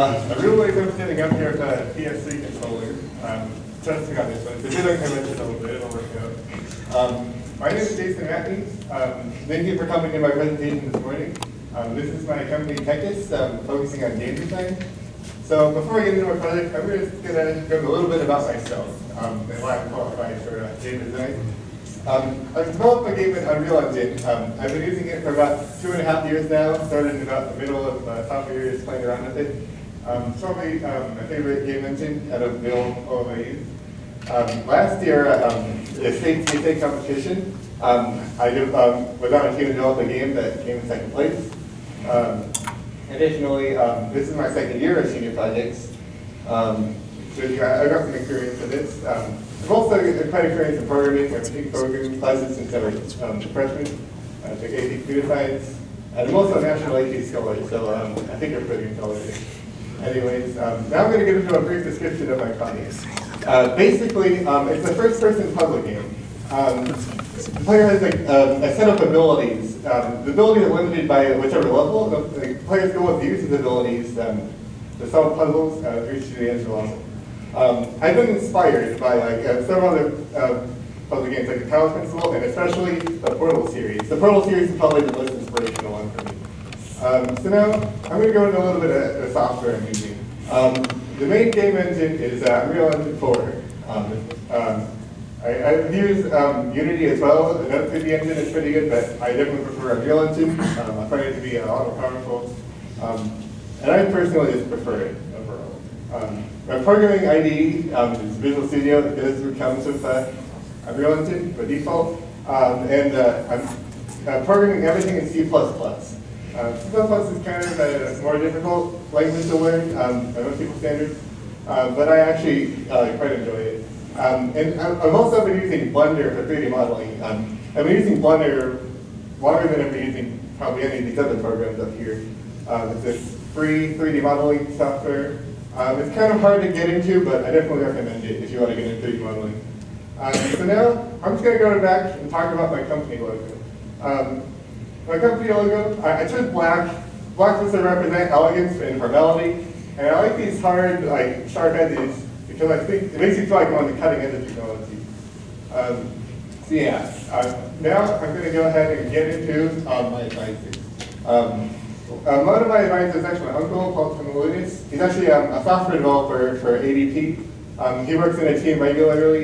I realized I'm sitting up here with a PS3 controller. Testing on this one. It's a bit unconventional, but it'll work out. My name is Matney. Thank you for coming to my presentation this morning. This is my company, Techis, focusing on game design. So before I get into my project, I'm just going to go a little bit about myself and why I'm qualified for game design. I've developed my game in Unreal Engine. I've been using it for about 2.5 years now. Started in about the middle of sophomore year, just playing around with it. It's probably my favorite game engine out of all of my use. Last year, the state TSA competition, I was on a team to develop a game that came in second place. Additionally, this is my second year of senior projects. So I've got some experience with this. I've also quite experienced in programming. I've taken programming classes since I was a freshman. I took AP Computer Science. And I'm also a National AP Scholar, so I think I'm pretty intelligent. Anyways, now I'm going to get into a brief description of my project. Basically, it's a first-person puzzle game. The player has a set of abilities. The abilities are limited by whichever level. The player's goal is to use his abilities to solve puzzles to reach the end of the level. I've been inspired by several other puzzle games like the Power Principle and especially the Portal series. The Portal series is probably the most inspirational one for me. So now I'm going to go into a little bit of the software I'm using. The main game engine is Unreal Engine 4. I've used Unity as well. The 3D engine is pretty good, but I definitely prefer Unreal Engine. I find it to be a lot more powerful. And I personally just prefer it overall. My programming IDE is Visual Studio. This comes with Unreal Engine by default. I'm programming everything in C++. C++ is kind of a more difficult language to learn by most people's standards, but I actually quite enjoy it. And I've also been using Blender for 3D modeling. I've been using Blender longer than I've been using probably any of these other programs up here. It's this free 3D modeling software. It's kind of hard to get into, but I definitely recommend it if you want to get into 3D modeling. So now I'm just going to go back and talk about my company logo. My company logo, I chose black. Black was to represent elegance and formality. And I like these hard, sharp edges because I think it makes you feel like I'm on the cutting edge of technology. So yeah, now I'm going to go ahead and get into my advisors. One of my advisors is actually my uncle, Paul Timolounis. He's actually a software developer for ADP. He works in a team regularly,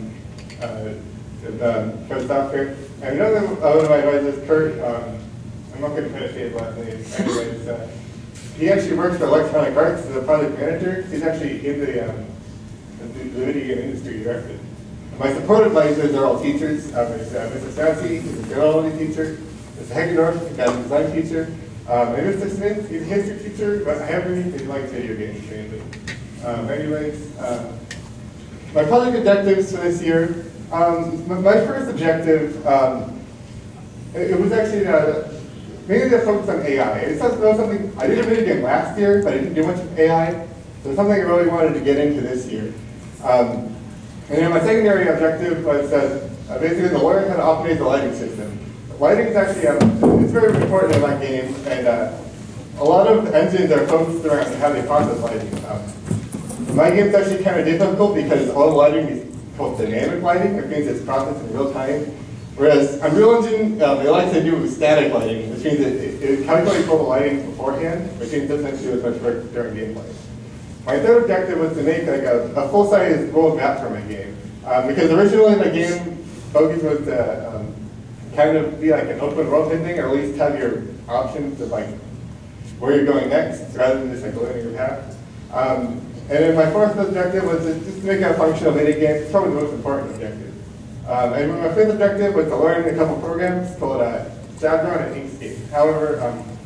code software. And another one of my advisors, Kurt, I'm not going to try to say his last name. Anyways, he actually works for Electronic Arts as a project manager. He's actually in the video game industry directly. My support advisors are all teachers. There's Mr. Sassy, he's a technology teacher. Mr. Hegedorf, he's a design teacher. And Mr. Smith, he's a history teacher, but I have really he likes video games mainly. Anyways, my project objectives for this year. My first objective, it was actually mainly to focus on AI. It's something I did a video game last year, but I didn't do much with AI. So it's something I really wanted to get into this year. And then my secondary objective was basically to learn how to operate the lighting system. Lighting is actually it's very important in my game, and a lot of engines are focused around how they process lighting. My game is actually kind of difficult because all the lighting is called dynamic lighting, which means it's processed in real time. Whereas Unreal Engine, they like to do static lighting, which means it calculates all the lighting beforehand, which means it doesn't do as much work during gameplay. My third objective was to make a full-size world map for my game. Because originally my game focus was to kind of be like an open world thing, or at least have your options of where you're going next, rather than just a linear path. And then my fourth objective was just to make a functional video game. It's probably the most important objective. And my fifth objective was to learn a couple programs called Shadron and Inkscape. However,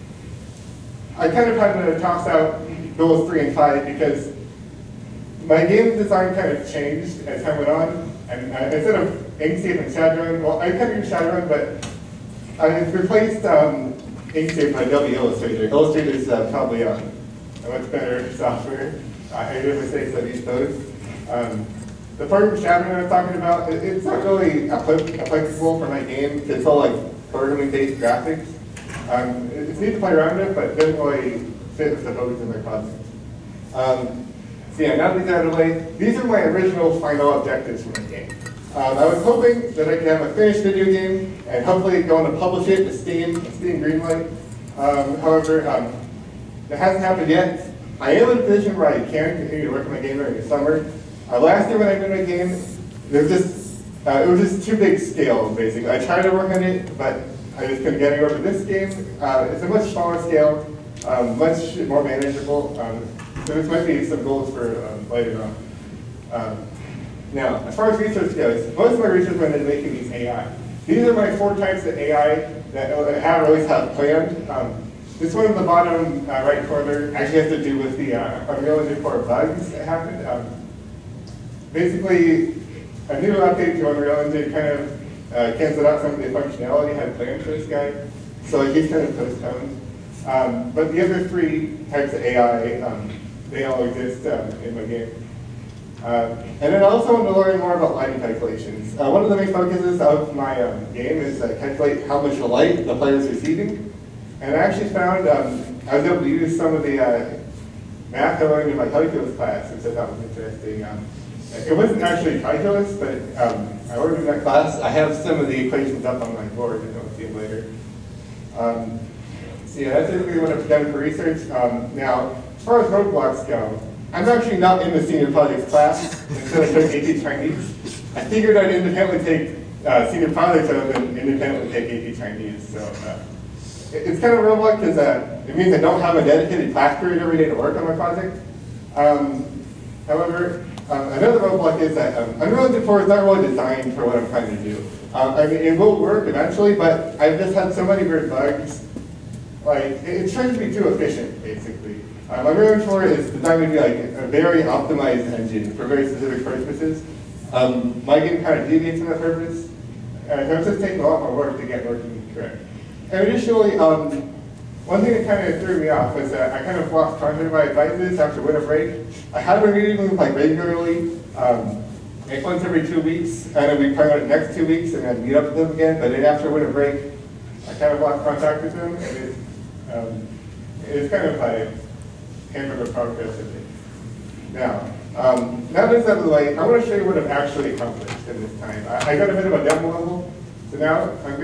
I kind of had to toss out goals 3 and 5 because my game design kind of changed as time went on. And instead of Inkscape and Shadron, well, I kind of use Shadron, but I replaced Inkscape by Illustrator. Illustrator is probably a much better software. I made mistakes that use those. The program Shadron I was talking about, it's not really applicable for my game. It's all programming-based graphics. It's neat to play around with, but it doesn't really fit with the focus of my project. So yeah, now that these are out of the way, these are my original final objectives for my game. I was hoping that I could have a finished video game and hopefully go on to publish it to Steam Greenlight. However, that hasn't happened yet. I am in a position where I can continue to work on my game during the summer. Last year when I made my game, it was just too big scale, basically. I tried to work on it, but I just couldn't get anywhere. But this game, it's a much smaller scale, much more manageable. So this might be some goals for later on. Now, as far as research goes, most of my research went into making these AI. These are my 4 types of AI that I have always have planned. This one in the bottom right corner actually has to do with the Unreal Engine 4 bugs that happened. Basically, a new update to Unreal Engine kind of canceled out some of the functionality I had planned for this guy, so he's kind of postponed. But the other 3 types of AI, they all exist in my game. And then I also want to learn more about lighting calculations. One of the main focuses of my game is to calculate how much light the player is receiving. And I actually found I was able to use some of the math I learned in my calculus class, which I thought was interesting. It wasn't actually calculus, but I learned in that class. I have some of the equations up on my board, and I'll see them later. So yeah, that's basically what I've done for research. Now, as far as roadblocks go, I'm actually not in the senior projects class until I took AP Chinese. I figured I'd independently take senior projects other than independently take AP Chinese. So it's kind of a roadblock because it means I don't have a dedicated class period every day to work on my project. However, another roadblock is that Unreal Engine 4 is not really designed for what I'm trying to do. I mean, it will work eventually, but I've just had so many weird bugs. Like, it's trying to be too efficient, basically. Unreal Engine 4 is designed to be like a very optimized engine for very specific purposes. My game kind of deviates from that purpose. So it's just taking a lot more work to get working correct. And additionally, one thing that kind of threw me off was that I kind of lost contact with my advisors after winter break. I had been meeting them like regularly, like once every 2 weeks, and then we plan on the next 2 weeks and then meet up with them again. But then after winter break, I kind of lost contact with them, and it's kind of like hampered the progress of it. Now that it's out of the way, I want to show you what I've actually accomplished in this time. I got a bit of a demo level, so now I'm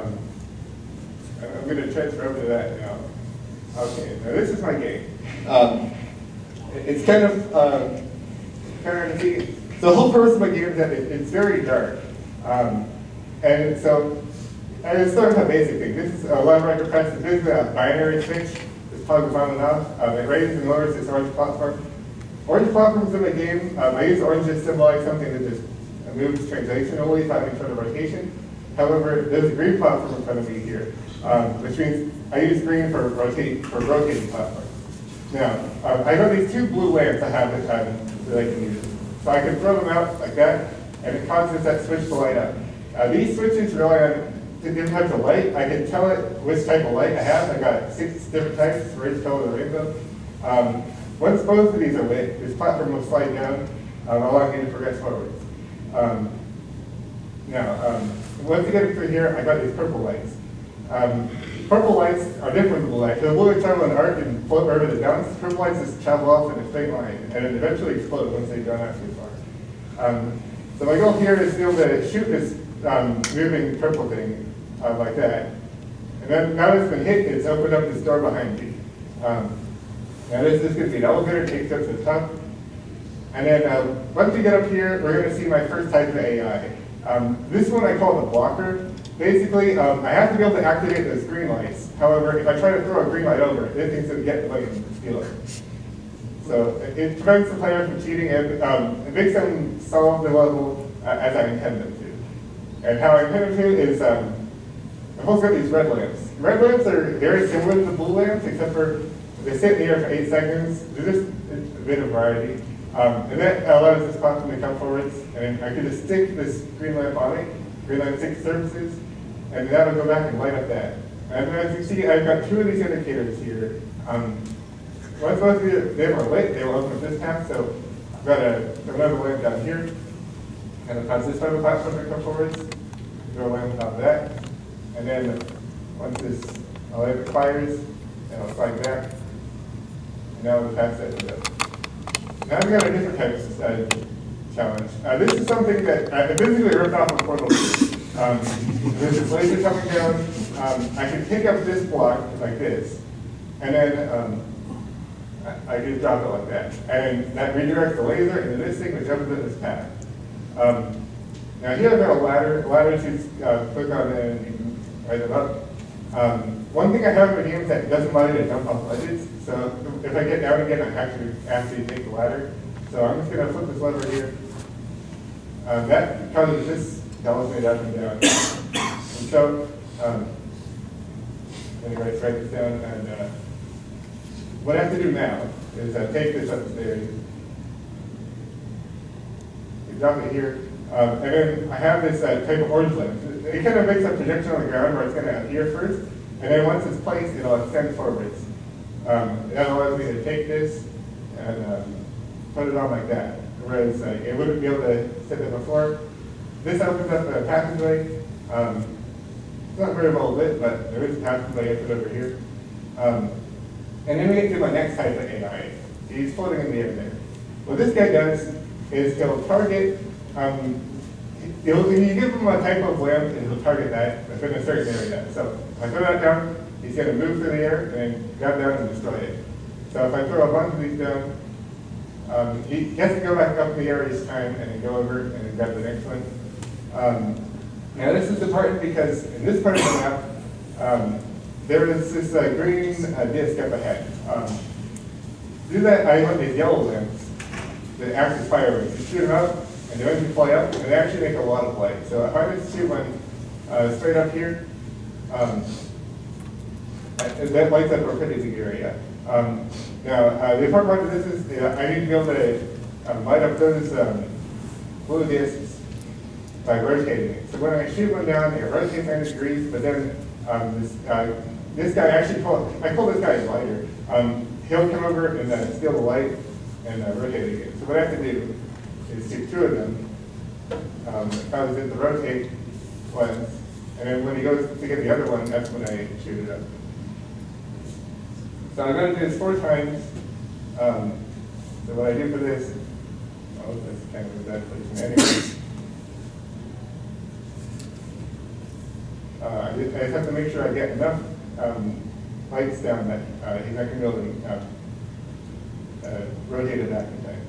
gonna transfer over to that now. Okay, now this is my game. It's kind of hard to see. So the whole purpose of my game is that it's very dark. And so, I start with a basic thing. This is a lever I can press. This is a binary switch. This plugs on and off. It raises and lowers this orange platform. Orange platforms in the game, I use orange to symbolize something that just moves translationally if I'm in front of rotation. However, there's a green platform in front of me here, which means I use green for rotating platforms. Now, I got these 2 blue lamps I have that I can use. So I can throw them out like that, and it causes that switch to light up. These switches rely on different types of light. I can tell it which type of light I have. I've got 6 different types for each color of the rainbow. Once both of these are lit, this platform will slide down, allowing me to progress forward. Now, once you get through here, I got these purple lights. Purple lights are different from blue lights. So the blue lights travel in an arc and float wherever they bounce. Purple lights just travel off in a straight line and then eventually explode once they've gone out too far. So my goal here is to be able to shoot this moving purple thing like that. And then now that it's been hit, it's opened up this door behind me. Now this is going to be an elevator, takes us to the top. And then once we get up here, we're going to see my first type of AI. This one I call the blocker. Basically, I have to be able to activate those green lights. However, if I try to throw a green light over it, it thinks it would get the light and steal it. So it prevents the player from cheating, and it makes them solve the level as I intend them to. And how I intend them to is, I've also got these red lamps. Red lamps are very similar to the blue lamps, except for they sit in the air for 8 seconds. They're just a bit of variety. And that allows this platform to come forwards, and I can just stick this green lamp on it, green lamp sticks surfaces, and that will go back and light up that. And as you see, I've got 2 of these indicators here. Once both of them are lit, they will open up this path, so I've got another lamp down here, and it causes this type of platform to come forwards, throw a lamp on top of that, and then once this light expires, and I'll slide back, and now the path set to go. Now I've got a different type of challenge. This is something that I basically ripped off of Portal 2. There's this laser coming down. I can pick up this block like this, and then I just drop it like that. And that redirects the laser into this thing, which opens in this path. Now here I've got a ladder. The ladder you click on it and you can rise it up. One thing I have with games that doesn't allow you to jump off ledges. So if I get down again, I actually take the ladder. So I'm just going to flip this lever here. That causes this to elevate up and down. And so, anyway, let's write this down. And what I have to do now is take this upstairs. We drop it here. And then I have this type of orange lens. It kind of makes a projection on the ground where it's going to appear first. And then once it's placed, it'll extend forwards. That allows me to take this and put it on like that. Whereas it wouldn't be able to sit there before. This opens up a passageway. It's not very well lit, but there is a passageway I put over here. And then we get to my next type of AI. He's floating in the air there. What this guy does is he'll target, when you give him a type of lamp, and he'll target that within a certain area. So if I throw that down, he's going to move through the air and then grab down and destroy it. So if I throw a bunch of these down, he has to go back up in the air each time and then go over and then grab the next one. Now this is important because in this part of the map, there is this green disc up ahead. To do that, I want these yellow lamps that act as fireworks. You shoot them out, and they only fly up, and they actually make a lot of light. So if I just shoot one straight up here, that lights up a pretty big area. Now, the important part of this is I need to be able to light up those blue discs by rotating it. So when I shoot one down, it rotates 90 degrees, but then this guy actually I call this guy a lighter. He'll come over and steal the light and rotate it again. So what I have to do is shoot two of them, cause it to rotate once, and then when he goes to get the other one, that's when I shoot it up. So I'm going to do this 4 times. So what I do for this, oh, that's kind of a bad placement anyway. I just have to make sure I get enough lights down that he's not going to be able to rotate it back in time.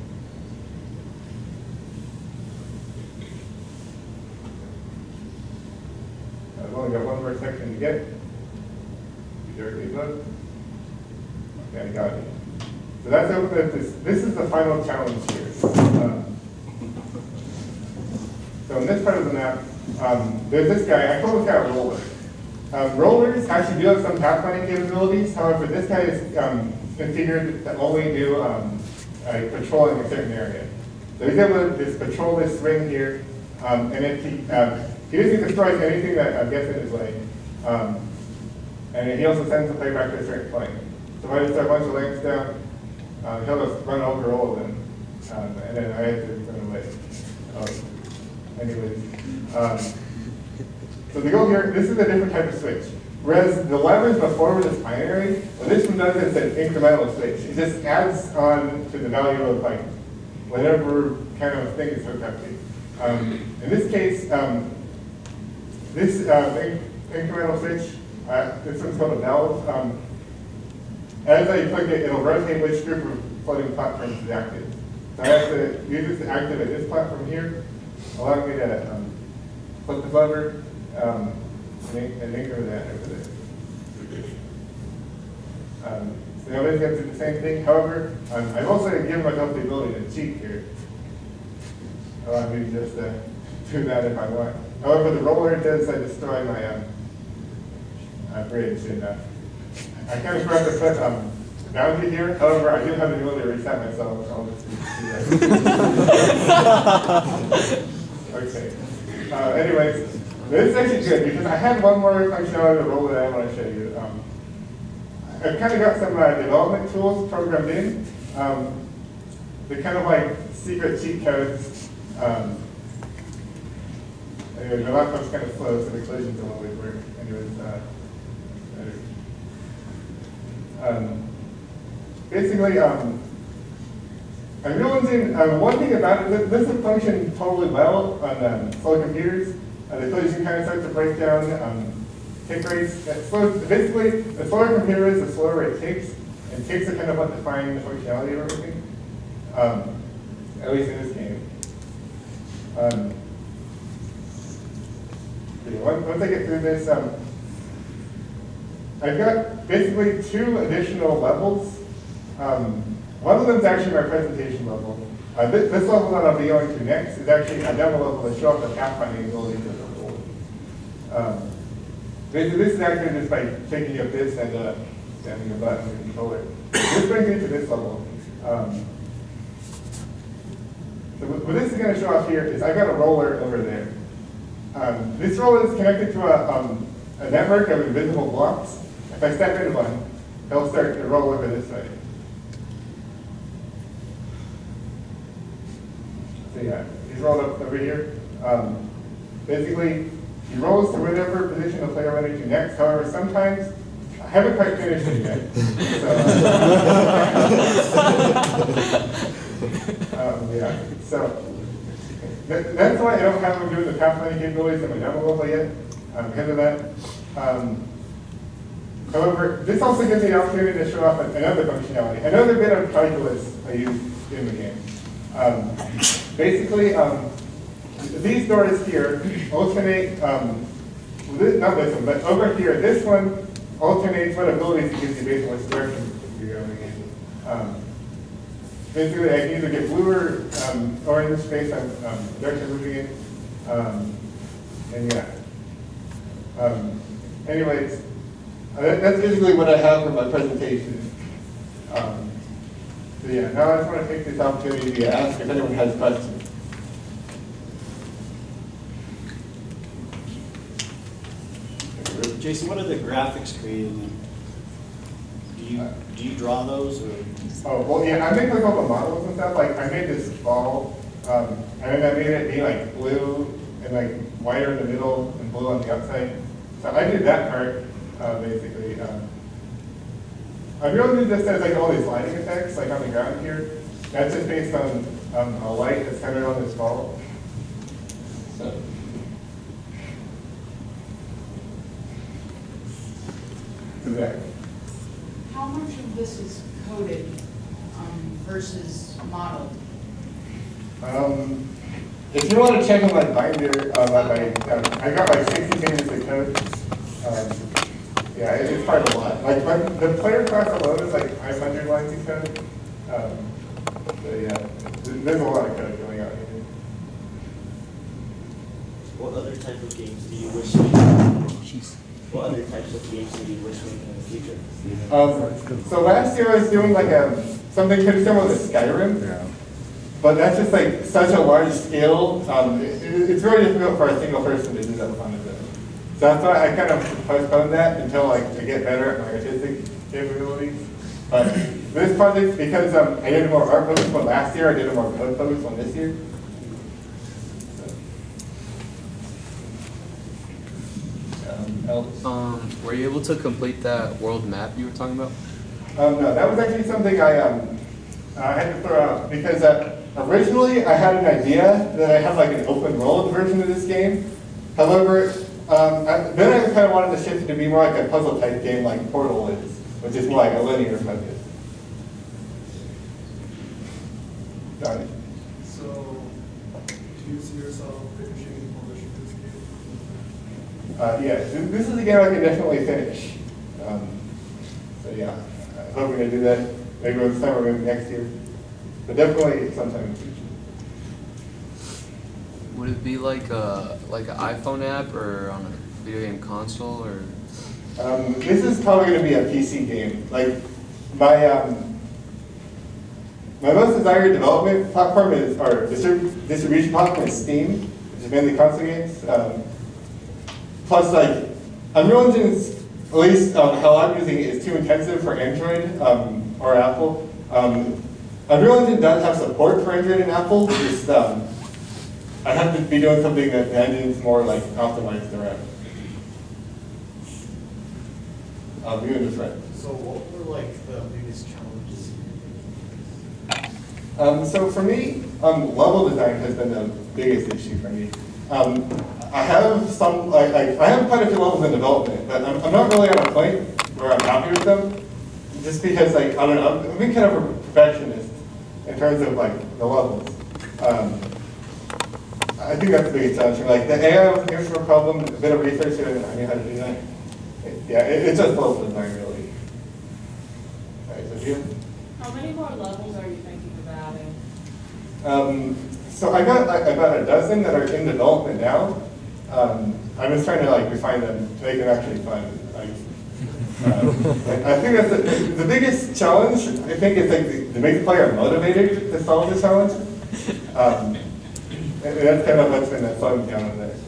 I've only got one more section to get. Be directly above. Okay, I got it. So that's open. This is the final challenge here. So in this part of the map, there's this guy. I call this guy Roller. Rollers actually do have some pathfinding capabilities. However, this guy is configured to only do patrol in a certain area. So he's able to just patrol this ring here, and if he basically destroys anything that gets in his way. And he also sends the play back to a certain point. So if I just throw a bunch of lamps down, he'll just run over all of them, and then I have to run away. Anyways, so the goal here, this is a different type of switch. Whereas the levers before were just binary, what this one does is an incremental switch. It just adds on to the value of like whatever kind of thing is hooked up to. In this case, this incremental switch, this one's called a valve. As I click it, it'll rotate which group of floating platforms is active. So I have to use this to activate this platform here, allowing me to flip the lever and anchor that over there. So now this gets to the same thing. However, I've also given myself the ability to cheat here. Allow me to just do that if I want. However, the roller does destroy my bridge. And, I kind of forgot to put boundary here. However, I do have the ability to reset myself. So I'll just do that. Okay. Anyways, this is actually good because I had one more functionality of the roller that I want to show you. I've kind of got some development tools programmed in. They're kind of like secret cheat codes. Anyway, my laptop's kind of slow, so the collisions don't always work. Anyways, basically, Unreal Engine, one thing about it, this will function totally well on slow computers. The code you can kind of start to break down tick rates. Basically, the slower a computer is, the slower it takes. And ticks are kind of what define the functionality of everything, at least in this game. Once I get through this, I've got basically 2 additional levels. One of them is actually my presentation level. This level that I'll be going to next is actually a demo level to show off the pathfinding abilities of the role. Basically, this is actually just by picking up this and standing a button with a controller. This brings me to this level. So what this is going to show off here is I've got a roller over there. This roller is connected to a network of invisible blocks. If I step into one, it'll start to roll over this way. So yeah, he's rolled up over here. Basically, he rolls to whatever position the player went into next. However, sometimes I haven't quite finished it yet. So, yeah. So that's why I don't have him doing the pathfinding capabilities in my demo level yet. Because of that. However, this also gives me the opportunity to show off another functionality, another bit of calculus I use in the game. Basically, these doors here alternate, not this one, but over here, this one alternates what abilities it gives you based on which direction you're going in. Basically, I can either get blue or orange based on the direction I'm moving in. And yeah. Anyways, that's basically what I have for my presentation. So yeah, now I just want to take this opportunity to ask if anyone has questions. Jason, what are the graphics created in? Do you draw those or? Oh well, yeah, I make like all the models and stuff. Like I made this ball, and then I made it be like blue and like whiter in the middle and blue on the outside. So I did that part basically. Unreal Engine just has like all these lighting effects, like on the ground here. That's just based on a light that's centered on this ball. So. Exactly. How much of this is coded versus modeled? If you want to check on my binder, I got like 60 pages of code. Yeah, it's quite a lot. Like the player class alone is like 500 lines of code. So yeah, there's a lot of code going on here. What other type of games do you wish? What other types of games do you wish in the future? So last year I was doing like something pretty similar to Skyrim. Yeah. But that's just like such a large scale. It's very difficult for a single person to do that fun of it. So that's why I kind of postponed that until like I get better at my artistic capabilities. But this project, because I did a more art focused one last year, I did a more code focused one this year. Were you able to complete that world map you were talking about? No, that was actually something I had to throw out because originally I had an idea that I had like an open world version of this game. However, then I kind of wanted to shift it to be more like a puzzle type game like Portal is, which is more like a linear focus. Got it. So, do you see yourself finishing and publishing this game? Yes, this is a game I can definitely finish. So yeah, I'm hoping to do that maybe this time or maybe next year. But definitely sometime in the future. Would it be like an iPhone app or on a video game console or? This is probably going to be a PC game. Like my most desired development platform is, or distribution platform is Steam, which is mainly console games. Plus, like Unreal Engine's, at least how I'm using it, is too intensive for Android or Apple. Unreal Engine does have support for Android and Apple. Just I have to be doing something that the engine's more like optimized around. You're just right. So what were like the biggest challenges? So for me, level design has been the biggest issue for me. I have some, I have quite a few levels in development, but I'm not really at a point where I'm happy with them, just because like, I don't know, I've been kind of a perfectionist in terms of like the levels. I think that's the biggest challenge. Like the AI was here for a problem, a bit of research, and I knew how to do that. Yeah, it's just level design really. All right, so Jim? How many more levels are you thinking of adding? So I got about a dozen that are in development now. I'm just trying to like refine them to make them actually fun. I think that's the biggest challenge. I think is like to make the player motivated to solve the challenge. And that's kind of what's been the fun challenge there.